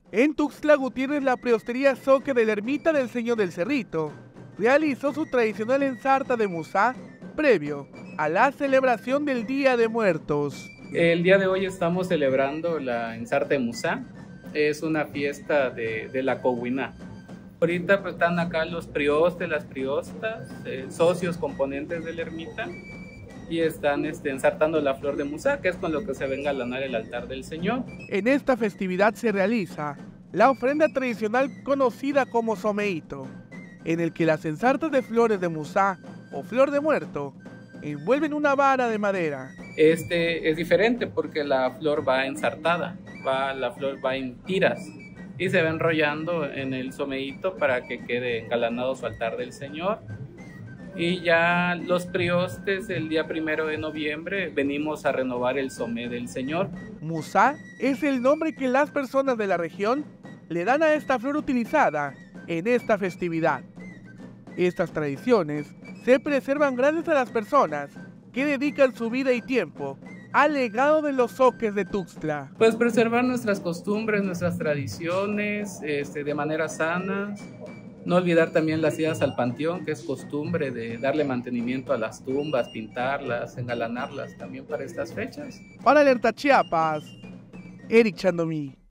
En Tuxtla Gutiérrez, la prehostería Zoque de la Ermita del Señor del Cerrito realizó su tradicional ensarta de Musá previo a la celebración del Día de Muertos. El día de hoy estamos celebrando la Ensarte de Musá. Es una fiesta de la Coahuila. Ahorita pues están acá los priostes, las priostas, socios componentes de la ermita, y están ensartando la flor de Musá, que es con lo que se va a engalanar el altar del Señor. En esta festividad se realiza la ofrenda tradicional conocida como someíto, en el que las ensartas de flores de Musá o flor de muerto envuelven una vara de madera. Este es diferente porque la flor va ensartada, la flor va en tiras y se va enrollando en el someíto para que quede engalanado su altar del Señor. Y ya los priostes el día 1 de noviembre venimos a renovar el somé del Señor. Musá es el nombre que las personas de la región le dan a esta flor utilizada en esta festividad. Estas tradiciones se preservan gracias a las personas que dedican su vida y tiempo al legado de los zoques de Tuxtla. Pues preservar nuestras costumbres, nuestras tradiciones de manera sana. No olvidar también las idas al panteón, que es costumbre de darle mantenimiento a las tumbas, pintarlas, engalanarlas también para estas fechas. Para Alerta Chiapas, Eric Chandomí.